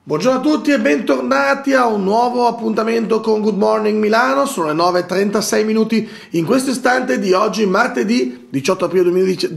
Buongiorno a tutti e bentornati a un nuovo appuntamento con Good Morning Milano. Sono le 9:36 minuti in questo istante di oggi, martedì 18 aprile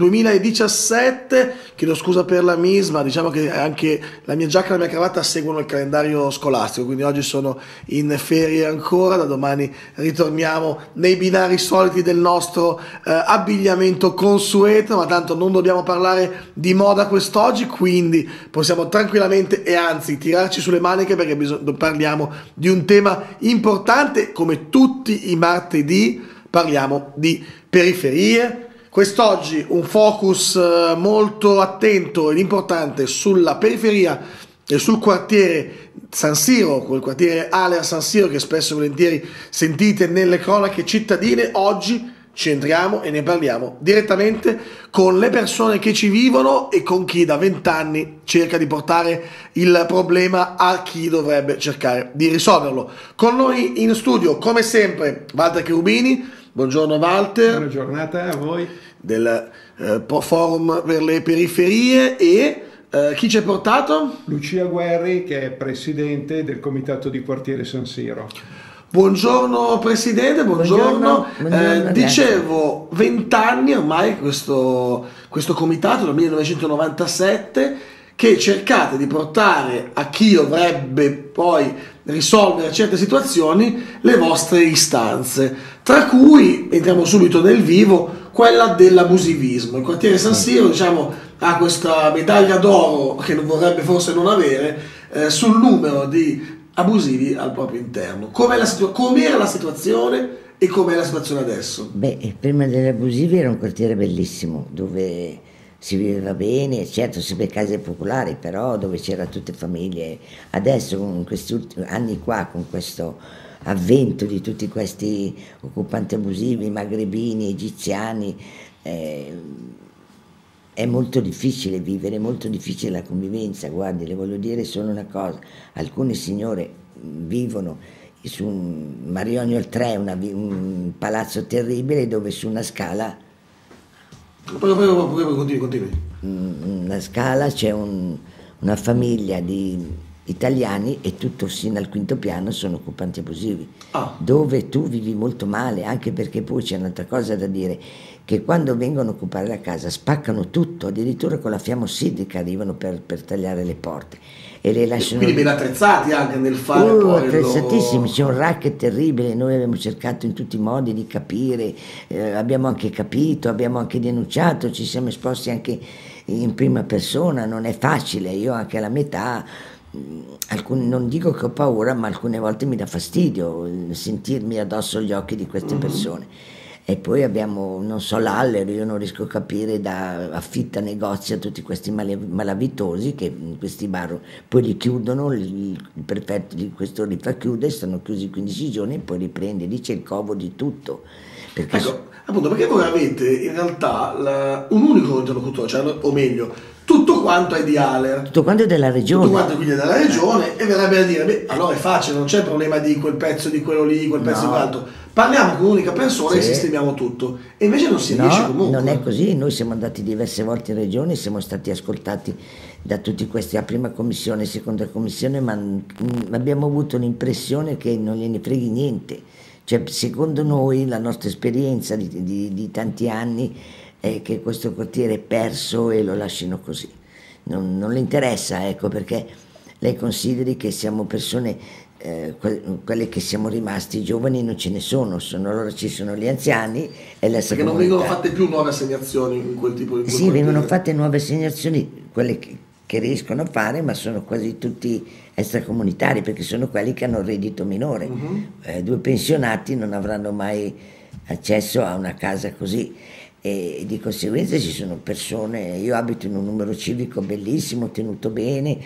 2017. Chiedo scusa per la misma, diciamo che anche la mia giacca e la mia cravatta seguono il calendario scolastico, quindi oggi sono in ferie ancora, da domani ritorniamo nei binari soliti del nostro abbigliamento consueto, ma tanto non dobbiamo parlare di moda quest'oggi, quindi possiamo tranquillamente e anzi tirarci sulle maniche perché parliamo di un tema importante. Come tutti i martedì parliamo di periferie. Quest'oggi un focus molto attento ed importante sulla periferia e sul quartiere San Siro, quel quartiere Ale a San Siro che spesso e volentieri sentite nelle cronache cittadine. Oggi ci entriamo e ne parliamo direttamente con le persone che ci vivono e con chi da 20 anni cerca di portare il problema a chi dovrebbe cercare di risolverlo. Con noi in studio, come sempre, Walter Cherubini. Buongiorno Walter. Buona giornata a voi. Del Forum per le Periferie. E chi ci ha portato? Lucia Guerri, che è presidente del comitato di quartiere San Siro. Buongiorno Presidente, buongiorno. Dicevo, 20 anni ormai questo comitato, dal 1997, che cercate di portare a chi dovrebbe poi risolvere certe situazioni le vostre istanze, tra cui, entriamo subito nel vivo, quella dell'abusivismo. Il quartiere San Siro, diciamo, ha questa medaglia d'oro che non vorrebbe forse non avere sul numero di abusivi al proprio interno. Com'era la situazione e com'è la situazione adesso? Beh, prima degli abusivi era un quartiere bellissimo, dove si viveva bene, certo sempre case popolari, però dove c'era tutte famiglie. Adesso, in questi ultimi anni qua, con questo avvento di tutti questi occupanti abusivi, magrebini, egiziani, è molto difficile vivere, è molto difficile la convivenza. Guardi, le voglio dire solo una cosa: alcune signore vivono su Marionio il 3, un palazzo terribile dove su una scala, Continui. una scala c'è una famiglia di italiani e tutto sino al quinto piano sono occupanti abusivi, dove tu vivi molto male, anche perché poi c'è un'altra cosa da dire, che quando vengono a occupare la casa spaccano tutto, addirittura con la fiamma ossidrica arrivano per tagliare le porte e le lasciano. Quindi ben attrezzati anche nel fare attrezzatissimi, c'è un racket terribile. Noi abbiamo cercato in tutti i modi di capire, abbiamo anche capito, abbiamo anche denunciato, ci siamo esposti anche in prima persona. Non è facile, io anche alla metà, non dico che ho paura, ma alcune volte mi dà fastidio sentirmi addosso agli occhi di queste persone. E poi abbiamo, non so, l'Aller, io non riesco a capire, affitta negozi a tutti questi malavitosi che in questi bar poi li chiudono, il prefetto di questo li fa chiudere, stanno chiusi 15 giorni e poi riprende, lì c'è il covo di tutto. Ecco, appunto, perché voi avete in realtà un unico interlocutore, cioè, o meglio, tutto quanto è di Aler. Tutto quanto è della regione. Tutto quanto quindi è della regione, e verrebbe a dire, beh, allora è facile, non c'è il problema di quel pezzo di quello lì, quel pezzo di quell'altro. Parliamo con un'unica persona e sistemiamo tutto. E invece non si riesce comunque. Non è così, noi siamo andati diverse volte in regione, siamo stati ascoltati da tutti questi, la prima commissione, seconda commissione, ma abbiamo avuto l'impressione che non gliene freghi niente. Cioè, secondo noi, la nostra esperienza di tanti anni è che questo quartiere è perso e lo lasciano così. Non le interessa, ecco, perché lei consideri che siamo persone, quelle che siamo rimasti giovani non ce ne sono, allora ci sono gli anziani e la perché non vengono fatte più nuove assegnazioni in quel tipo di sì, vengono fatte nuove assegnazioni, quelle che riescono a fare, ma sono quasi tutti extracomunitari, perché sono quelli che hanno il reddito minore. Due pensionati non avranno mai accesso a una casa così, e di conseguenza ci sono persone. Io abito in un numero civico bellissimo, tenuto bene,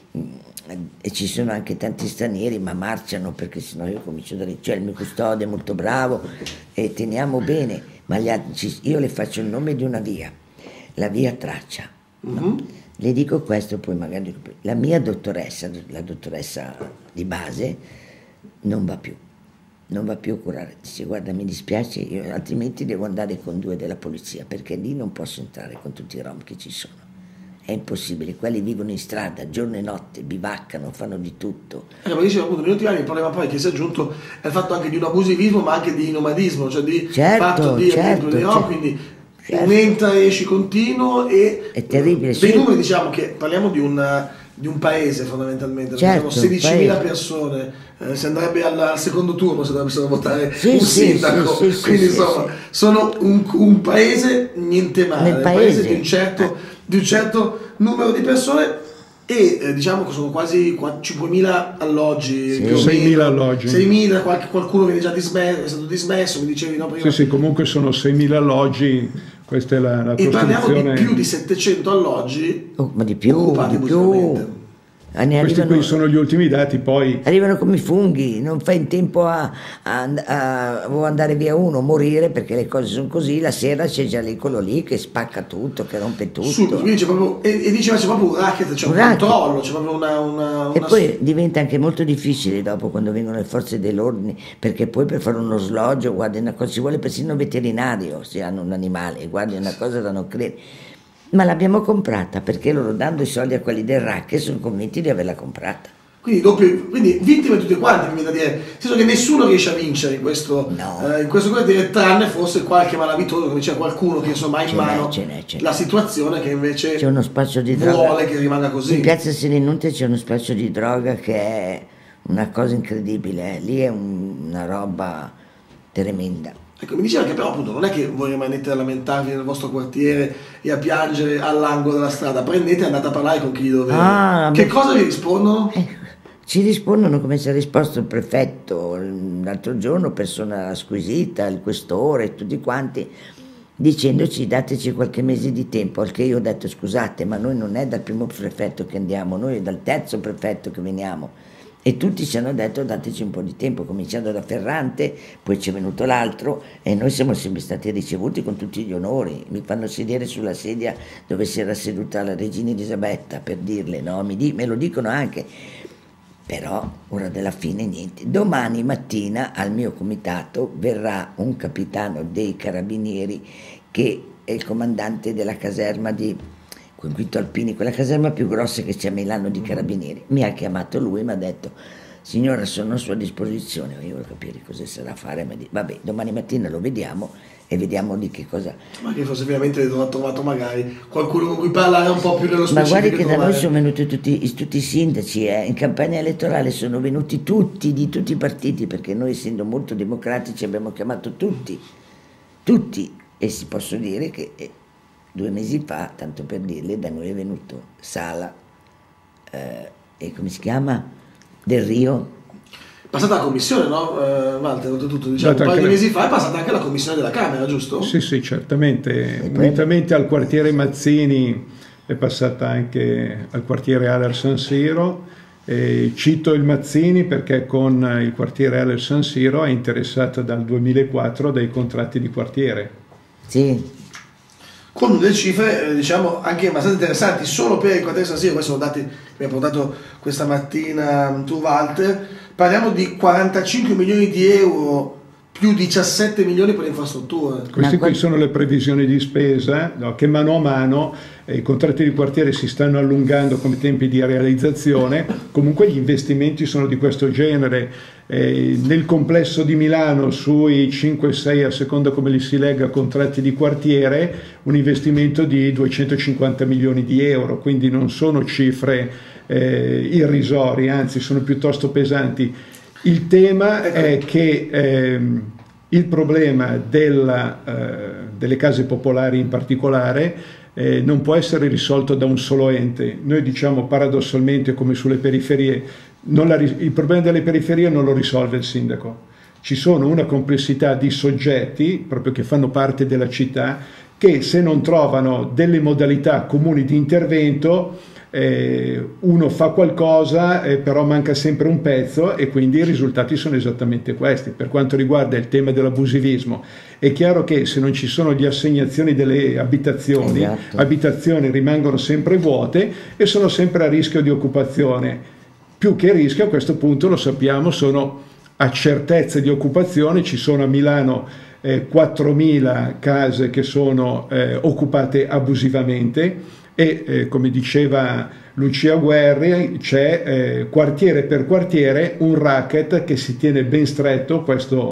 e ci sono anche tanti stranieri, ma marciano, perché sennò io comincio da lì. Cioè, il mio custode è molto bravo e teniamo bene, ma io le faccio il nome di una via, la via Traccia. No? Le dico questo, poi magari la mia dottoressa, la dottoressa di base, non va più a curare. Dice: guarda, mi dispiace, io altrimenti devo andare con 2 della polizia, perché lì non posso entrare con tutti i rom che ci sono. è impossibile, quelli vivono in strada giorno e notte, bivaccano, fanno di tutto. Ma dicevo appunto, negli ultimi anni il problema poi che si è aggiunto è il fatto anche di un abusivismo, ma anche di nomadismo, cioè di fatto di quindi aumenta, esci continuo e è terribile. Dei numeri, diciamo che parliamo di un paese fondamentalmente, sono 16.000 persone, si andrebbe al secondo turno se dovessero votare un sindaco, quindi insomma sono un paese niente male, un paese di un certo numero di persone e diciamo che sono quasi 5.000 alloggi, più o meno 6.000 alloggi, 6.000, qualcuno viene già dismesso, è stato dismesso, mi dicevi no prima. Sì, comunque sono 6.000 alloggi, questa è la e parliamo di più di 700 alloggi ma di più, occupati musicalmente. Questi qui sono gli ultimi dati, poi arrivano come i funghi, non fai in tempo a andare via uno, morire, perché le cose sono così, la sera c'è già lì quello lì che spacca tutto, che rompe tutto. E diceva c'è proprio un racket, c'è un controllo, c'è proprio una... E poi diventa anche molto difficile dopo quando vengono le forze dell'ordine, perché poi per fare uno sloggio, guardi una cosa, ci vuole persino un veterinario se hanno un animale, guardi una cosa da non credere. Ma l'abbiamo comprata perché loro, dando i soldi a quelli del racket, sono convinti di averla comprata. Quindi vittime tutte quante, mi viene da dire, nel senso che nessuno riesce a vincere in questo quartiere, tranne forse qualche malavitoso, come c'è qualcuno che insomma ha in mano la situazione, che invece c'è uno spaccio di vuole droga. che rimanga così. In piazza Selinunte c'è uno spaccio di droga che è una cosa incredibile, lì è una roba tremenda. Ecco, mi diceva che però appunto non è che voi rimanete a lamentarvi nel vostro quartiere e a piangere all'angolo della strada, prendete e andate a parlare con chi dovete. Che cosa vi rispondono? Ci rispondono come ci ha risposto il prefetto l'altro giorno, persona squisita, il questore, tutti quanti, dicendoci dateci qualche mese di tempo, al che io ho detto scusate, ma noi non è dal primo prefetto che andiamo, noi è dal terzo prefetto che veniamo. E tutti ci hanno detto dateci un po' di tempo, cominciando da Ferrante, poi c'è venuto l'altro e noi siamo sempre stati ricevuti con tutti gli onori. Mi fanno sedere sulla sedia dove si era seduta la regina Elisabetta, per dirle, no? Me lo dicono anche. Però, ora della fine, niente. Domani mattina al mio comitato verrà un capitano dei carabinieri che è il comandante della caserma di Quinto Alpini, quella caserma più grossa che c'è a Milano di carabinieri. Mi ha chiamato lui e mi ha detto signora sono a sua disposizione, io voglio capire cosa sarà a fare, ma vabbè domani mattina lo vediamo e vediamo di che cosa. Ma che forse veramente ha trovato magari qualcuno con cui parlare un po' più nello specifico. Ma guardi che da noi sono venuti tutti i sindaci, in campagna elettorale sono venuti tutti, di tutti i partiti, perché noi essendo molto democratici abbiamo chiamato tutti, e si posso dire che 2 mesi fa, tanto per dirle, da noi è venuto Sala e come si chiama? Del Rio. È passata la commissione, no? Walter, oltretutto, diciamo, un paio di mesi fa è passata anche la commissione della Camera, giusto? Sì, certamente. Unitamente al quartiere Mazzini è passata anche al quartiere Aller San Siro. Cito il Mazzini perché con il quartiere Aller San Siro è interessata dal 2004 dai contratti di quartiere. Sì. Con delle cifre diciamo anche abbastanza interessanti solo per il quartiere San Siro. Questi sono dati che mi ha portato questa mattina tu Walter, parliamo di 45 milioni di euro più 17 milioni per le infrastrutture. Queste qui sono le previsioni di spesa, no, che mano a mano i contratti di quartiere si stanno allungando come tempi di realizzazione. Comunque gli investimenti sono di questo genere. Nel complesso di Milano sui 5-6 a seconda come li si legga contratti di quartiere, un investimento di 250 milioni di euro, quindi non sono cifre irrisorie, anzi sono piuttosto pesanti. Il tema è che il problema delle case popolari in particolare non può essere risolto da un solo ente. Noi diciamo paradossalmente come sulle periferie, il problema delle periferie non lo risolve il sindaco. Ci sono una complessità di soggetti proprio che fanno parte della città che se non trovano delle modalità comuni di intervento uno fa qualcosa però manca sempre un pezzo e quindi i risultati sono esattamente questi. Per quanto riguarda il tema dell'abusivismo è chiaro che se non ci sono le assegnazioni delle abitazioni, abitazioni rimangono sempre vuote e sono sempre a rischio di occupazione. Più che rischio a questo punto lo sappiamo sono a certezze di occupazione. Ci sono a Milano 4.000 case che sono occupate abusivamente. e come diceva Lucia Guerri, c'è quartiere per quartiere un racket che si tiene ben stretto, questo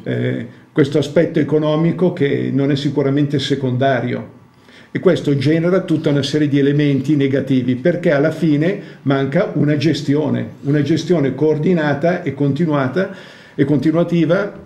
aspetto economico che non è sicuramente secondario. E questo genera tutta una serie di elementi negativi, perché alla fine manca una gestione coordinata e continuata e continuativa,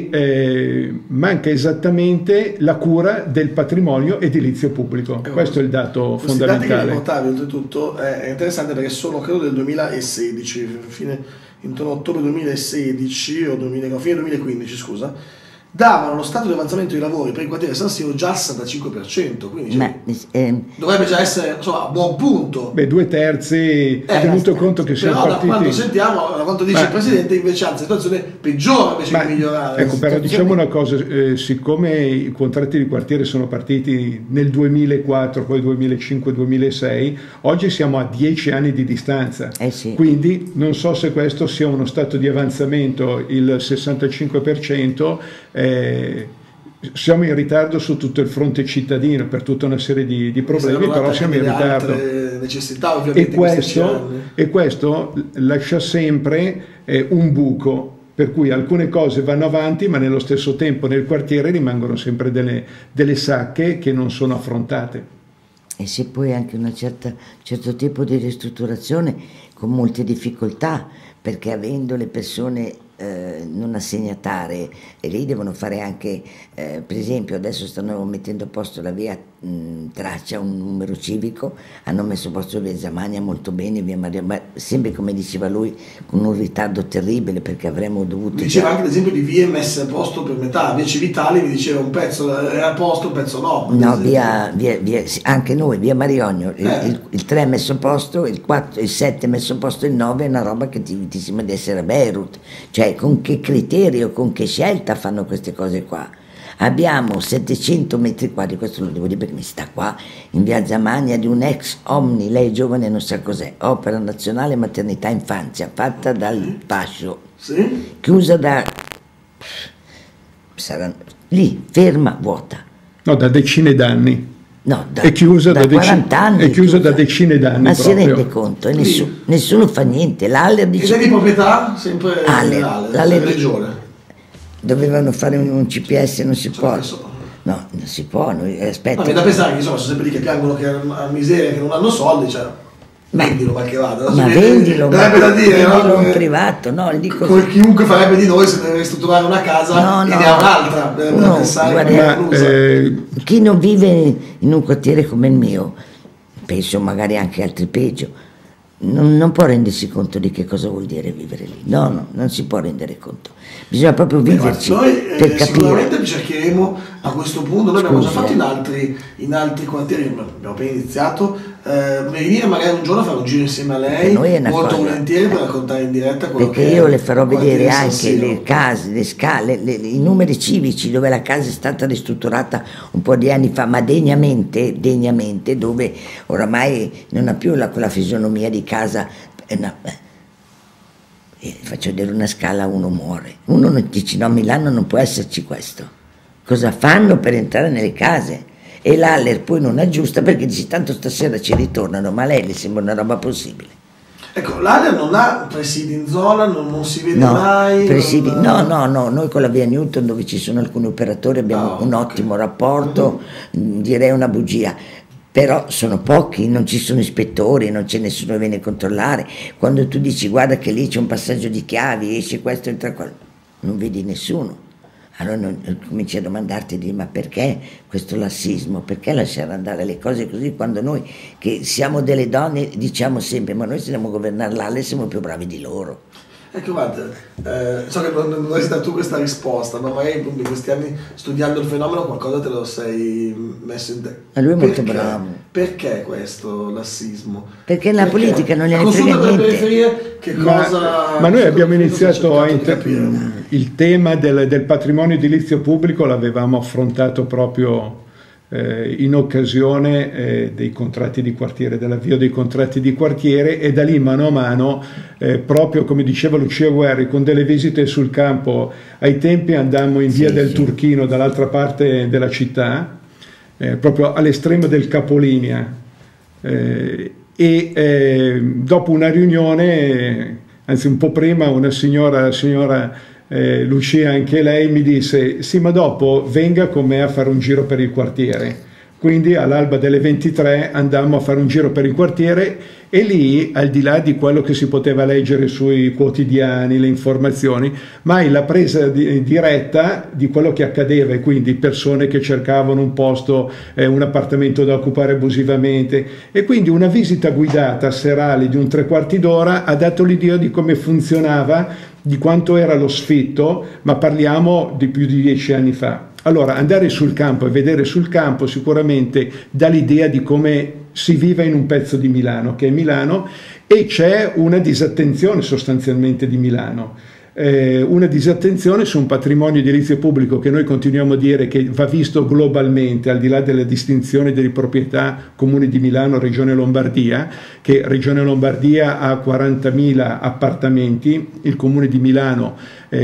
e manca esattamente la cura del patrimonio edilizio pubblico. Questo è il dato fondamentale. Questi dati che riportavi oltretutto è interessante perché sono credo del 2016, intorno a ottobre 2016 o fine 2015, scusa, davano lo stato di avanzamento dei lavori per il quartiere San Siro già al 65%, quindi dovrebbe già essere, insomma, a buon punto. Beh, 2/3, tenuto conto che siamo partiti... Però da quanto sentiamo, da quanto dice il Presidente, invece anzi la situazione peggiora invece che migliorare. Ecco, però diciamo una cosa, siccome i contratti di quartiere sono partiti nel 2004, poi 2005-2006, oggi siamo a 10 anni di distanza, quindi non so se questo sia uno stato di avanzamento, il 65%, siamo in ritardo su tutto il fronte cittadino per tutta una serie di problemi, però siamo in ritardo. Necessità, ovviamente, e questo lascia sempre un buco, per cui alcune cose vanno avanti, ma nello stesso tempo nel quartiere rimangono sempre delle sacche che non sono affrontate. E se poi anche un certo tipo di ristrutturazione con molte difficoltà, perché avendo le persone non assegnatarie, e lì devono fare anche, per esempio adesso stanno mettendo a posto la via Traccia, un numero civico, hanno messo a posto via Zamagna molto bene, via Maria, ma sempre come diceva lui con un ritardo terribile, perché avremmo dovuto... Diceva anche ad esempio di vie messe a posto per metà, via Civitali mi diceva un pezzo era a posto, un pezzo no. No, via, anche noi, via Mariogno, il 3 è messo a posto, il 4, il 7 è messo a posto, il 9 è una roba che ti sembra di essere a Beirut, cioè con che criterio, con che scelta fanno queste cose qua? Abbiamo 700 metri quadri, questo lo devo dire perché mi sta qua, in via Zamagna, di un ex Omni, lei è giovane non sa cos'è, Opera Nazionale Maternità Infanzia, fatta dal Fascio, chiusa da... sarà lì, ferma, vuota. No, da decine d'anni. No, è chiusa da 40 anni. È chiusa da decine d'anni. Ma proprio. Si rende conto? E nessuno fa niente. L'Aller dice... Ed è di proprietà? Sempre l'Aller Regione. Dovevano fare un CPS, non si può. No, non si può. Aspetta. Ma mi da pensare che insomma sono sempre lì che piangono che a miseria, che non hanno soldi, cioè... vendilo qualche vada. Ma vendilo, vendilo in privato, no? Dico... Come chiunque farebbe di noi se deve ristrutturare una casa e ne ha un'altra. Chi non vive in un quartiere come il mio, penso magari anche altri peggio, non può rendersi conto di che cosa vuol dire vivere lì. No, non si può rendere conto. Bisogna proprio viverci noi, per capire. Sicuramente cercheremo a questo punto, noi abbiamo già fatto in altri quartieri, abbiamo appena iniziato, venire magari un giorno a fare un giro insieme a lei, molto volentieri, per raccontare in diretta quello perché io le farò vedere anche le case, le scale, i numeri civici dove la casa è stata ristrutturata un po' di anni fa, ma degnamente, dove oramai non ha più quella fisionomia di casa. Faccio vedere una scala, uno muore, uno dice no, a Milano non può esserci questo. Cosa fanno per entrare nelle case? E l'Aller poi non aggiusta perché dice tanto stasera ci ritornano, ma a lei le sembra una roba possibile. Ecco, l'Aller non ha presidi in zona, non si vede mai? Presidi, no, noi con la via Newton, dove ci sono alcuni operatori, abbiamo un ottimo rapporto, direi una bugia. Però sono pochi, non ci sono ispettori, non c'è nessuno che viene a controllare. Quando tu dici guarda che lì c'è un passaggio di chiavi, esce questo, entra quello, non vedi nessuno. Allora cominci a domandarti, ma perché questo lassismo? Perché lasciare andare le cose così quando noi che siamo delle donne diciamo sempre ma noi se dobbiamo governare l'Alle siamo più bravi di loro. Ecco, guarda, so che non hai dato tu questa risposta, ma magari in questi anni studiando il fenomeno qualcosa te lo sei messo in te. Ma lui è molto bravo. Perché questo lassismo? Perché la politica non gliene frega niente. Ma noi abbiamo iniziato il tema del patrimonio edilizio pubblico, l'avevamo affrontato proprio in occasione dei contratti di quartiere, dell'avvio dei contratti di quartiere, e da lì mano a mano, proprio come diceva Lucia Guerri, con delle visite sul campo. Ai tempi andammo in via del Turchino, dall'altra parte della città, proprio all'estremo del capolinea, Dopo una riunione, anzi un po' prima, una signora Lucia, anche lei, mi disse: sì, ma dopo venga con me a fare un giro per il quartiere. Quindi all'alba delle 23 andammo a fare un giro per il quartiere, e lì, al di là di quello che si poteva leggere sui quotidiani, le informazioni, mai la presa diretta di quello che accadeva, e quindi persone che cercavano un posto, un appartamento da occupare abusivamente, e quindi una visita guidata serale di un 3/4 d'ora ha dato l'idea di come funzionava, di quanto era lo sfitto, ma parliamo di più di 10 anni fa. Allora, andare sul campo e vedere sul campo sicuramente dà l'idea di come si vive in un pezzo di Milano, che è Milano, e c'è una disattenzione sostanzialmente di Milano. Una disattenzione su un patrimonio edilizio pubblico che noi continuiamo a dire che va visto globalmente, al di là della distinzione delle proprietà Comune di Milano, Regione Lombardia, che Regione Lombardia ha 40.000 appartamenti, il Comune di Milano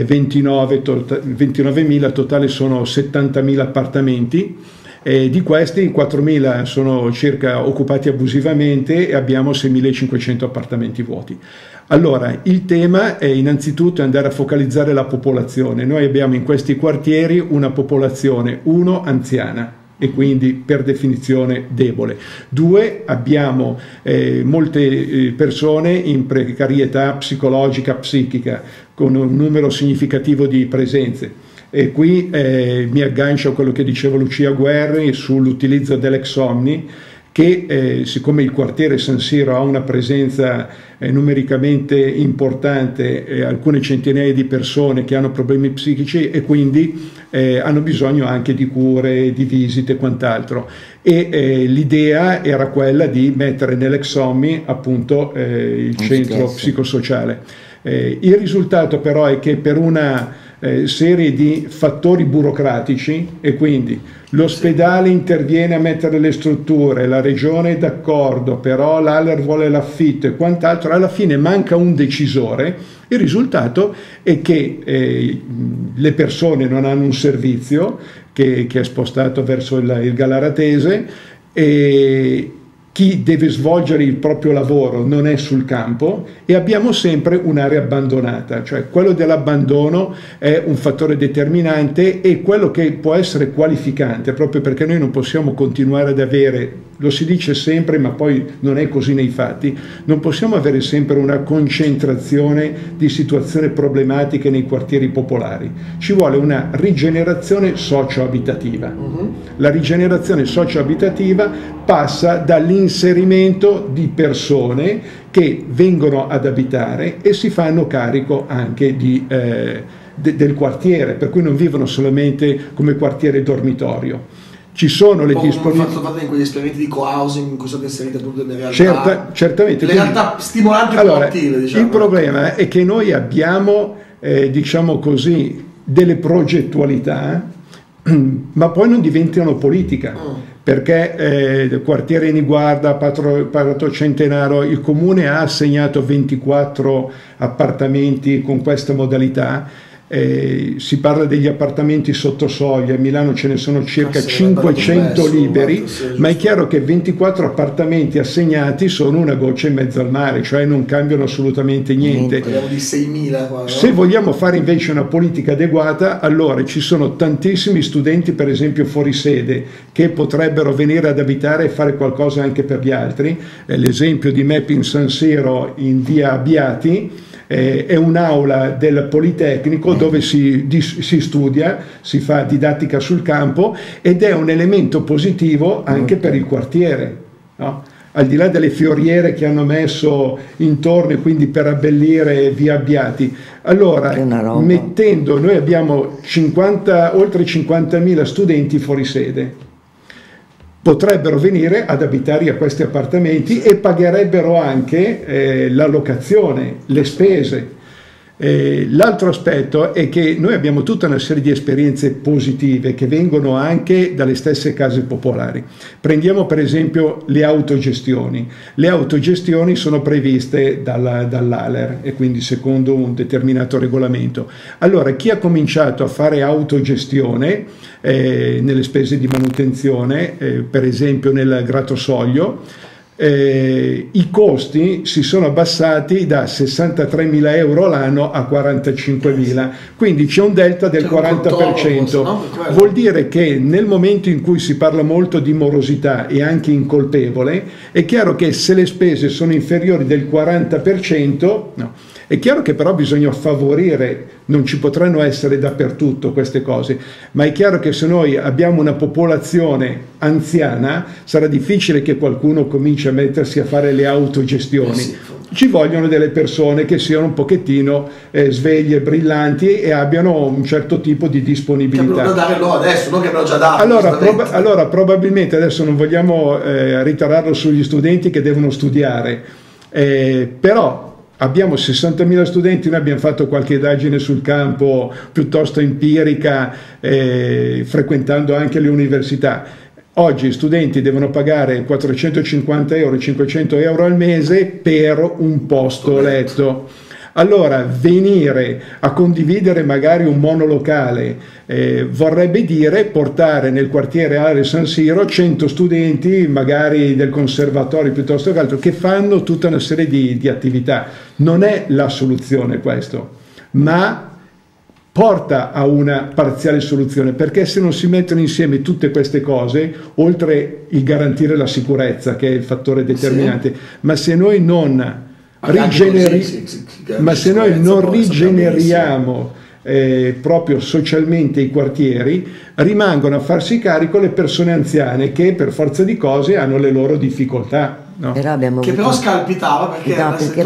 29.000, totale sono 70.000 appartamenti. Di questi 4.000 sono circa occupati abusivamente e abbiamo 6.500 appartamenti vuoti. Allora, il tema è innanzitutto andare a focalizzare la popolazione. Noi abbiamo in questi quartieri una popolazione, 1, anziana, e quindi per definizione debole. 2, abbiamo molte persone in precarietà psicologica, psichica, con un numero significativo di presenze. E qui mi aggancio a quello che diceva Lucia Guerri sull'utilizzo dell'ex Omni, che siccome il quartiere San Siro ha una presenza numericamente importante, alcune centinaia di persone che hanno problemi psichici, e quindi hanno bisogno anche di cure, di visite e quant'altro, e l'idea era quella di mettere nell'ex Omni appunto il centro psicosociale. Il risultato però è che per una serie di fattori burocratici, e quindi l'ospedale interviene a mettere le strutture, la regione è d'accordo, però l'ALER vuole l'affitto e quant'altro, alla fine manca un decisore. Il risultato è che le persone non hanno un servizio che è spostato verso il Galaratese, e chi deve svolgere il proprio lavoro non è sul campo, e abbiamo sempre un'area abbandonata, cioè quello dell'abbandono è un fattore determinante, e quello che può essere qualificante, proprio perché noi non possiamo continuare ad avere, lo si dice sempre ma poi non è così nei fatti, non possiamo avere sempre una concentrazione di situazioni problematiche nei quartieri popolari. Ci vuole una rigenerazione socio-abitativa. La rigenerazione socio-abitativa passa dall'inserimento di persone che vengono ad abitare e si fanno carico anche del quartiere, per cui non vivono solamente come quartiere dormitorio. Ci sono le disponibilità. Sono fatte in quegli esperimenti di co-housing in cui sono inserite tutte le realtà, certamente. Le realtà stimolanti e produttive, diciamo. Il problema è che noi abbiamo, diciamo così, delle progettualità, ma poi non diventano politica. Perché il quartiere Niguarda, Prato Centenaro, il comune ha assegnato 24 appartamenti con questa modalità. Si parla degli appartamenti sotto soglia, a Milano ce ne sono circa 500 liberi, ma è chiaro che 24 appartamenti assegnati sono una goccia in mezzo al mare, cioè non cambiano assolutamente niente. Parliamo di 6.000 qua, no? Se vogliamo fare invece una politica adeguata, allora ci sono tantissimi studenti, per esempio fuori sede, che potrebbero venire ad abitare e fare qualcosa anche per gli altri. L'esempio di Mapping San Siro in via Abbiati è un'aula del Politecnico dove si studia, si fa didattica sul campo, ed è un elemento positivo anche per il quartiere, no? Al di là delle fioriere che hanno messo intorno, e quindi per abbellire via Abbiati. Allora, mettendo, noi abbiamo oltre 50.000 studenti fuori sede, potrebbero venire ad abitare a questi appartamenti e pagherebbero anche la locazione, le spese. L'altro aspetto è che noi abbiamo tutta una serie di esperienze positive che vengono anche dalle stesse case popolari. Prendiamo per esempio le autogestioni. Le autogestioni sono previste dall'ALER, e quindi secondo un determinato regolamento. Allora, chi ha cominciato a fare autogestione nelle spese di manutenzione, per esempio nel Gratosoglio, I costi si sono abbassati da 63.000 euro l'anno a 45.000, quindi c'è un delta del 40%. No? Vuol dire che nel momento in cui si parla molto di morosità e anche incolpevole, è chiaro che se le spese sono inferiori del 40%, no. È chiaro che però bisogna favorire, non ci potranno essere dappertutto queste cose, ma è chiaro che se noi abbiamo una popolazione anziana sarà difficile che qualcuno cominci a mettersi a fare le autogestioni. Sì. Ci vogliono delle persone che siano un pochettino sveglie, brillanti e abbiano un certo tipo di disponibilità. Che abbiamo da dare loro adesso, non che abbiamo già dato. Allora, probabilmente adesso non vogliamo ritardarlo sugli studenti che devono studiare, però abbiamo 60.000 studenti, noi abbiamo fatto qualche indagine sul campo piuttosto empirica, frequentando anche le università. Oggi gli studenti devono pagare 450 euro, 500 euro al mese per un posto letto. Allora, venire a condividere magari un monolocale vorrebbe dire portare nel quartiere Ale San Siro 100 studenti, magari del conservatorio piuttosto che altro, che fanno tutta una serie di attività. Non è la soluzione questo, ma porta a una parziale soluzione, perché se non si mettono insieme tutte queste cose, oltre il garantire la sicurezza, che è il fattore determinante, ma se noi non rigeneriamo proprio socialmente i quartieri, rimangono a farsi carico le persone anziane che per forza di cose hanno le loro difficoltà. No? Però scalpitava perché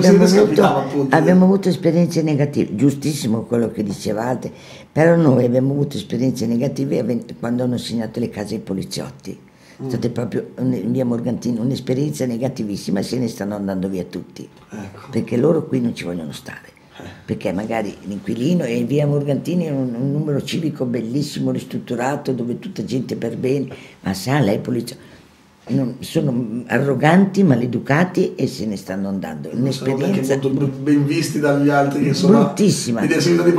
abbiamo avuto esperienze negative, giustissimo quello che diceva Alte, però noi abbiamo avuto esperienze negative quando hanno segnato le case ai poliziotti. È stata proprio in via Morgantini un'esperienza negativissima e se ne stanno andando via tutti, perché loro qui non ci vogliono stare, perché magari l'inquilino e in via Morgantini è un numero civico bellissimo, ristrutturato, dove tutta gente per bene, ma sa, lei polizia sono arroganti, maleducati e se ne stanno andando. Un'esperienza molto ben visti dagli altri che sono bruttissima. Ma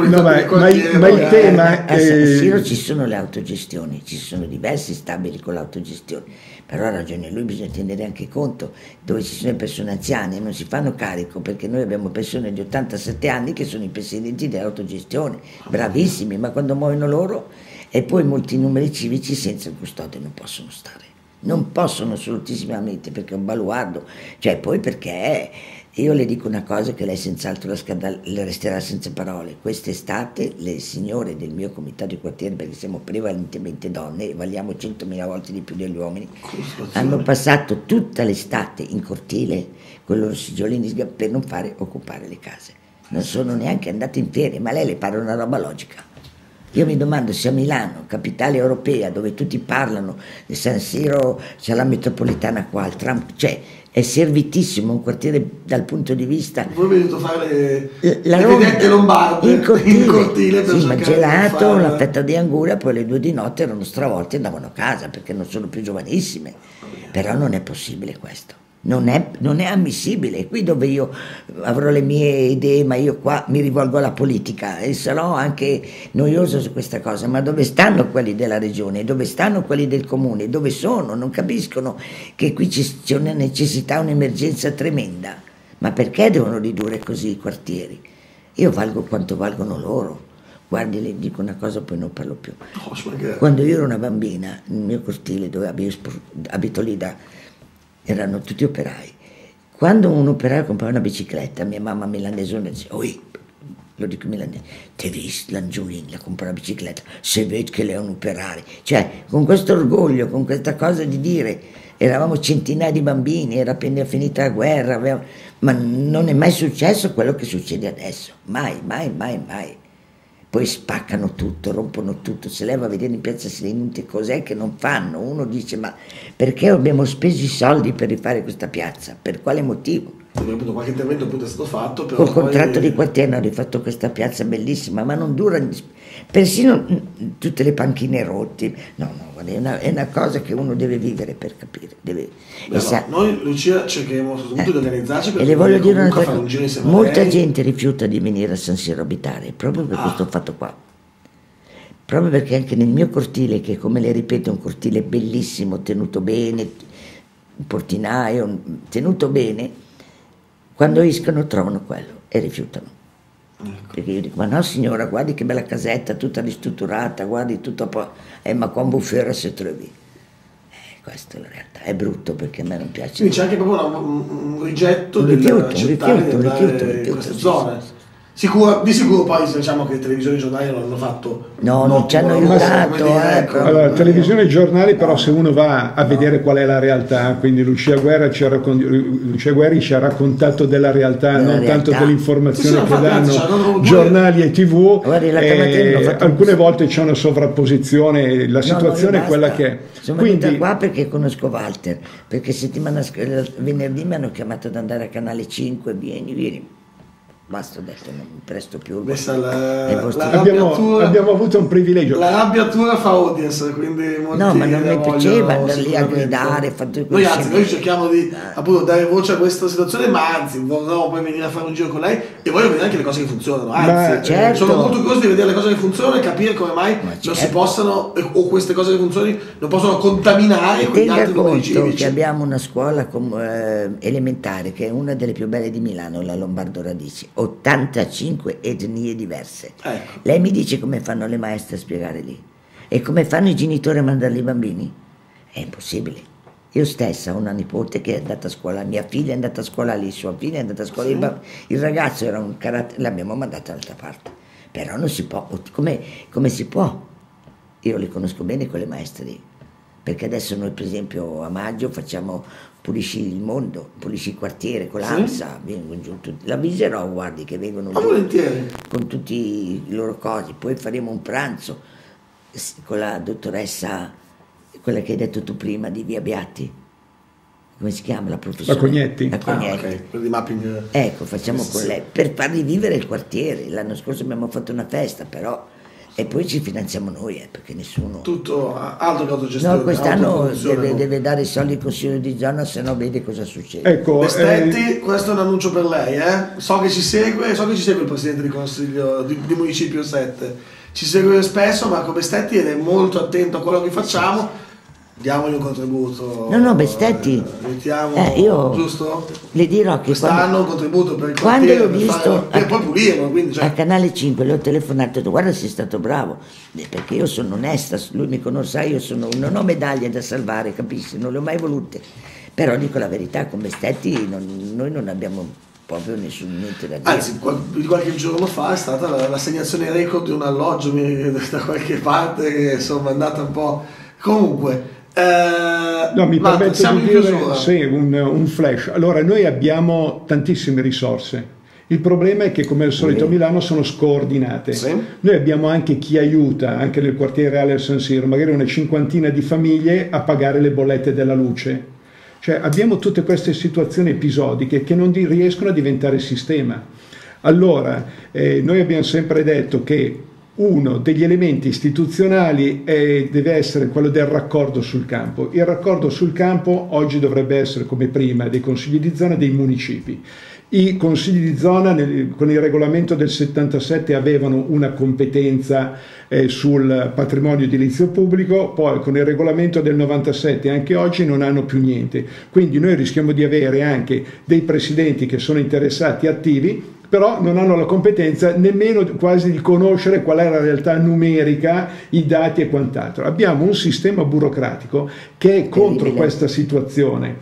il tema a San Siro ci sono le autogestioni, ci sono diversi stabili con l'autogestione, però ha ragione lui, bisogna tenere anche conto dove ci sono le persone anziane, non si fanno carico, perché noi abbiamo persone di 87 anni che sono i presidenti dell'autogestione, bravissimi, ma quando muoiono loro e poi molti numeri civici senza il custode non possono stare. Non possono assolutissimamente, perché è un baluardo, cioè poi perché io le dico una cosa che lei senz'altro le resterà senza parole. Quest'estate le signore del mio comitato di quartiere, perché siamo prevalentemente donne e valiamo 100.000 volte di più degli uomini, hanno passato tutta l'estate in cortile con i loro seggiolini per non fare occupare le case. Non sono neanche andate in ferie, ma a lei le pare una roba logica. Io mi domando se a Milano, capitale europea, dove tutti parlano di San Siro, c'è la metropolitana qua, il tram, cioè è servitissimo un quartiere dal punto di vista. Voi avete dovuto fare le vedette lombarde in cortile per sì, ma gelato, la fetta di Anguria, poi le 2 di notte erano stravolte e andavano a casa perché non sono più giovanissime. Però non è possibile questo. Non è ammissibile, qui dove io avrò le mie idee, ma io qua mi rivolgo alla politica e sarò anche noioso su questa cosa, ma dove stanno quelli della regione, dove stanno quelli del comune, dove sono? Non capiscono che qui c'è una necessità, un'emergenza tremenda, ma perché devono ridurre così i quartieri? Io valgo quanto valgono loro. Guardi, le dico una cosa, poi non parlo più. Quando io ero una bambina, nel mio cortile dove abito lì erano tutti operai. Quando un operaio comprava una bicicletta, mia mamma milanesona diceva: oi, lo dico milanese, te visto l'Angiolini la compra una bicicletta, se vedi che lei è un operaio. Cioè, con questo orgoglio, con questa cosa di dire, eravamo centinaia di bambini, era appena finita la guerra, ma non è mai successo quello che succede adesso. Mai, mai, mai, mai. Poi spaccano tutto, rompono tutto, se lei va a vedere in piazza Selinunte cos'è che non fanno, uno dice: ma perché abbiamo speso i soldi per rifare questa piazza? Per quale motivo? Qualche intervento appunto è stato fatto. Però col contratto di quartiere hanno rifatto questa piazza bellissima, ma non dura, persino tutte le panchine rotte. No, guarda, è una cosa che uno deve vivere per capire. Noi, Lucia, cercheremo soprattutto di organizzarci e le voglio dire una cosa, molta gente rifiuta di venire a San Siro a abitare proprio per questo fatto qua, proprio perché anche nel mio cortile, che come le ripeto è un cortile bellissimo, tenuto bene, un portinaio, tenuto bene, quando escono trovano quello e rifiutano. Perché io dico, ma no signora, guardi che bella casetta, tutta ristrutturata, guardi tutto a po', ma qua un bufera se trovi. Questa è la realtà, è brutto perché a me non piace. Quindi c'è anche proprio un rigetto un rifiuto rifiuto, queste zone. Di sicuro poi diciamo che televisione e giornali non hanno fatto non ci hanno aiutato, ecco. Allora, televisione e giornali, però se uno va a vedere qual è la realtà, quindi Lucia Guerri ci ha raccontato della realtà, non tanto dell'informazione che danno giornali e tv. Alcune volte c'è una sovrapposizione, la situazione è quella che è. Sono venuta qua perché conosco Walter, perché venerdì mi hanno chiamato ad andare a Canale 5, vieni. Basta, ho detto, non mi presto più. Abbiamo avuto un privilegio. La rabbiatura fa audience, quindi no, ma non mi piaceva andare lì a gridare. Noi cerchiamo di appunto dare voce a questa situazione, ma anzi vorremmo poi venire a fare un giro con lei e voglio vedere anche le cose che funzionano. Anzi, sono molto curioso di vedere le cose che funzionano e capire come mai non si possano, o queste cose che funzionano non possono contaminare quegli altri numeri civici. Che abbiamo una scuola elementare che è una delle più belle di Milano, la Lombardo Radici. 85 etnie diverse. Ecco. Lei mi dice come fanno le maestre a spiegare lì e come fanno i genitori a mandarli i bambini? È impossibile. Io stessa ho una nipote che è andata a scuola, mia figlia è andata a scuola lì, sua figlia è andata a scuola, il ragazzo era un carattere, l'abbiamo mandato dall'altra parte. Però non si può, come si può? Io li conosco bene quelle maestre lì, perché adesso noi per esempio a maggio pulisci il mondo, pulisci il quartiere con l'AMSA, vengono giù tutti, l'avviserò, guardi che vengono giù con tutti i loro cosi, poi faremo un pranzo con la dottoressa, quella che hai detto tu prima di Via Beati, come si chiama la professoressa? La Cognetti. Quello di mapping. Ecco, facciamo con lei, per far rivivere il quartiere. L'anno scorso abbiamo fatto una festa, però... E poi ci finanziamo noi, perché nessuno... Tutto altro che autogestione. No, quest'anno deve dare i soldi al Consiglio di zona, se no vede cosa succede. Ecco, Bestetti, questo è un annuncio per lei, so che ci segue il Presidente di Consiglio di Municipio 7. Ci segue spesso, Marco Bestetti, ed è molto attento a quello che facciamo. Diamogli un contributo. No, Bestetti. Io giusto? Le dirò che quest'anno un contributo per il quartiere, quando l'ho visto per poi pulirlo, quindi, a Canale 5 le ho telefonato e ho detto guarda sei stato bravo, perché io sono onesta, lui mi conosce, io non ho medaglie da salvare, capisci? Non le ho mai volute, però dico la verità, con Bestetti noi non abbiamo proprio niente da dire. Anzi, qualche giorno fa è stata l'assegnazione record di un alloggio da qualche parte, che insomma è andata un po'. Comunque mi permetto di dire un flash. Allora, noi abbiamo tantissime risorse. Il problema è che, come al solito a Milano, sono scoordinate. Noi abbiamo anche chi aiuta, anche nel quartiere Reale al San Siro, magari una cinquantina di famiglie a pagare le bollette della luce. Cioè abbiamo tutte queste situazioni episodiche che non riescono a diventare sistema. Allora, noi abbiamo sempre detto che uno degli elementi istituzionali deve essere quello del raccordo sul campo. Il raccordo sul campo oggi dovrebbe essere, come prima, dei consigli di zona, dei municipi. I consigli di zona con il regolamento del 77 avevano una competenza sul patrimonio edilizio pubblico, poi con il regolamento del 97 anche oggi non hanno più niente. Quindi noi rischiamo di avere anche dei presidenti che sono interessati, attivi, però non hanno la competenza nemmeno quasi di conoscere qual è la realtà numerica, i dati e quant'altro. Abbiamo un sistema burocratico che è contro questa situazione.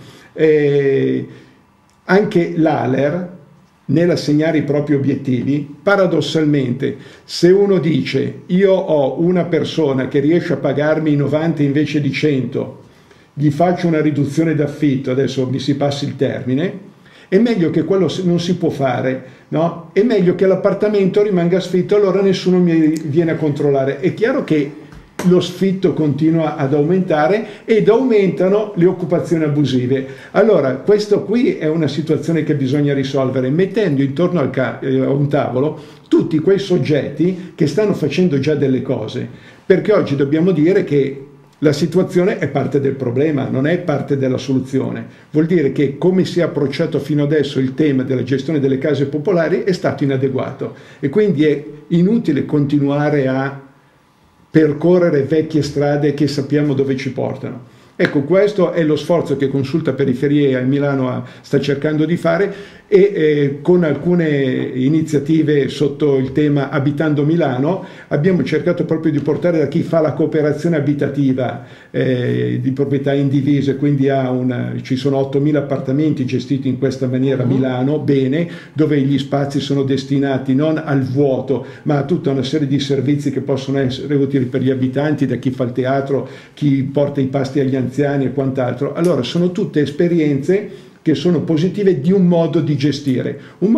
Anche l'ALER, nell'assegnare i propri obiettivi, paradossalmente, se uno dice io ho una persona che riesce a pagarmi 90 invece di 100, gli faccio una riduzione d'affitto, adesso mi si passi il termine, è meglio che quello non si può fare, no? È meglio che l'appartamento rimanga sfitto, allora nessuno mi viene a controllare. È chiaro che lo sfitto continua ad aumentare ed aumentano le occupazioni abusive. Allora, questo qui è una situazione che bisogna risolvere mettendo intorno a un tavolo tutti quei soggetti che stanno facendo già delle cose, perché oggi dobbiamo dire che la situazione è parte del problema, non è parte della soluzione. Vuol dire che come si è approcciato fino adesso il tema della gestione delle case popolari è stato inadeguato e quindi è inutile continuare a percorrere vecchie strade che sappiamo dove ci portano. Ecco, questo è lo sforzo che Consulta Periferie a Milano sta cercando di fare e con alcune iniziative sotto il tema Abitando Milano abbiamo cercato proprio di portare da chi fa la cooperazione abitativa di proprietà indivise, quindi ci sono 8.000 appartamenti gestiti in questa maniera a Milano, bene, dove gli spazi sono destinati non al vuoto ma a tutta una serie di servizi che possono essere utili per gli abitanti, da chi fa il teatro, chi porta i pasti agli anziani e quant'altro. Allora sono tutte esperienze che sono positive di un modo di gestire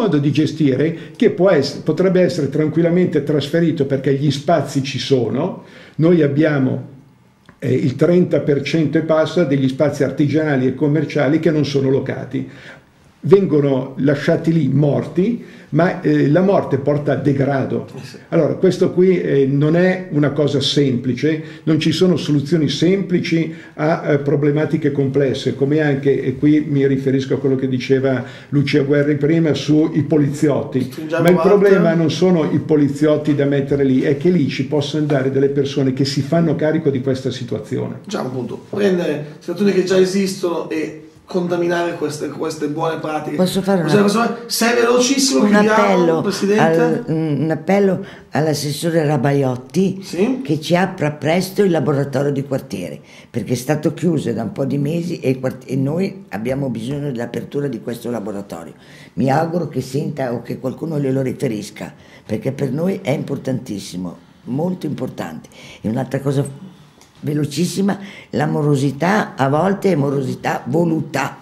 che potrebbe essere tranquillamente trasferito, perché gli spazi ci sono. Noi abbiamo il 30% e passa degli spazi artigianali e commerciali che non sono locati, vengono lasciati lì morti, ma la morte porta a degrado. Allora questo qui non è una cosa semplice, non ci sono soluzioni semplici a problematiche complesse, come anche, e qui mi riferisco a quello che diceva Lucia Guerri prima sui poliziotti, ma il problema non sono i poliziotti da mettere lì, è che lì ci possono andare delle persone che si fanno carico di questa situazione. Diciamo appunto, prendere situazioni che già esistono e contaminare queste buone pratiche. Posso fare sei velocissimo, un appello, Presidente? Un appello all'assessore Rabaiotti, sì? Che ci apra presto il laboratorio di quartiere, perché è stato chiuso da un po' di mesi e noi abbiamo bisogno dell'apertura di questo laboratorio. Mi auguro che senta o che qualcuno glielo riferisca, perché per noi è importantissimo, molto importante. E un'altra cosa velocissima, l'amorosità a volte è morosità voluta,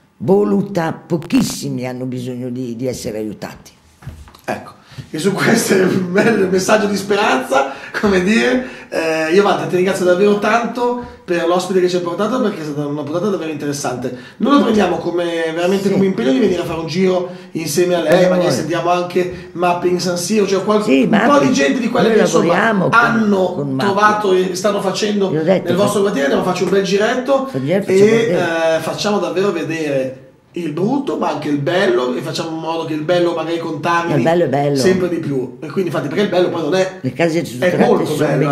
pochissimi hanno bisogno di essere aiutati. Ecco, e su questo bel messaggio di speranza, come dire, io Walter ti ringrazio davvero tanto per l'ospite che ci hai portato, perché è stata una puntata davvero interessante. Noi lo prendiamo veramente come impegno di venire a fare un giro insieme a lei, magari sentiamo anche Mapping San Siro, cioè un po' di gente di quelle che insomma hanno trovato e stanno facendo nel vostro quartiere. Andiamo a farci un bel giretto e facciamo davvero vedere il brutto ma anche il bello, e facciamo in modo che il bello magari contamini sempre di più, e quindi infatti, perché il bello poi non è, le case è molto bello,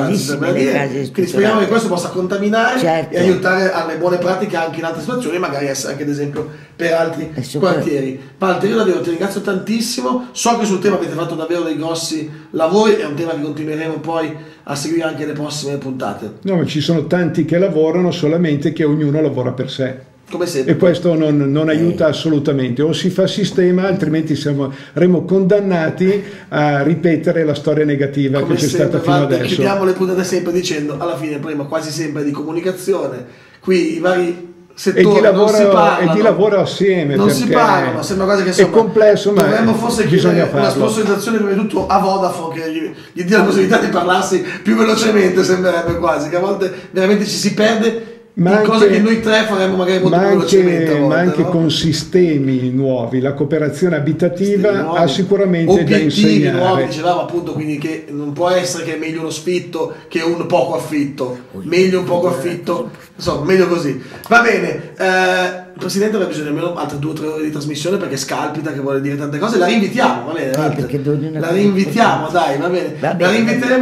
quindi speriamo che questo possa contaminare e aiutare alle buone pratiche anche in altre situazioni, magari essere anche ad esempio per altri quartieri. Walter, io davvero ti ringrazio tantissimo, so che sul tema avete fatto davvero dei grossi lavori, è un tema che continueremo poi a seguire anche le prossime puntate. No, ma ci sono tanti che lavorano, solamente che ognuno lavora per sé. Come sempre. E questo non aiuta assolutamente, o si fa sistema, altrimenti saremo condannati a ripetere la storia negativa che c'è stata fino adesso. Chiudiamo le puntate sempre dicendo, alla fine prima quasi sempre di comunicazione, qui i vari settori non si parlano, e di lavoro assieme, non si parlano, sembra quasi che insomma, è complesso, ma dovremmo forse chiedere una sponsorizzazione prima di tutto a Vodafone, che gli dia la possibilità di parlarsi più velocemente, sembrerebbe quasi, che a volte veramente ci si perde in cose che noi tre faremo magari molto più velocemente, ma anche con sistemi nuovi. La cooperazione abitativa ha sicuramente da insegnare nuovi, dicevamo appunto, quindi che non può essere che è meglio uno affitto che un poco affitto, meglio un poco affitto, insomma meglio così, va bene. Il Presidente aveva bisogno di almeno altre 2 o 3 ore di trasmissione, perché scalpita, che vuole dire tante cose. La rinvitiamo, va bene? La rinvitiamo, dai, va bene. La rinviteremo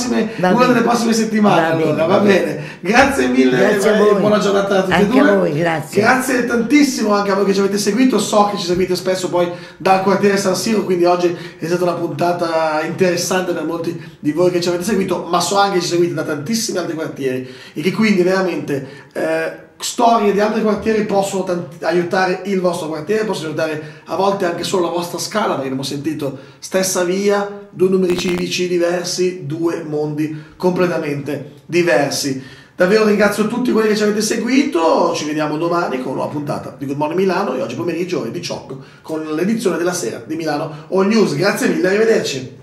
una delle prossime settimane, allora, va bene. Grazie mille, e buona giornata a tutti e due. A voi, grazie. Grazie tantissimo anche a voi che ci avete seguito. So che ci seguite spesso poi dal quartiere San Siro, quindi oggi è stata una puntata interessante per molti di voi che ci avete seguito, ma so anche che ci seguite da tantissimi altri quartieri e che quindi veramente storie di altri quartieri possono aiutare il vostro quartiere, possono aiutare a volte anche solo la vostra scala, perché abbiamo sentito stessa via, 2 numeri civici diversi, 2 mondi completamente diversi. Davvero ringrazio tutti quelli che ci avete seguito, ci vediamo domani con una nuova puntata di Good Morning Milano, e oggi pomeriggio alle 18 con l'edizione della sera di Milano All News. Grazie mille, arrivederci.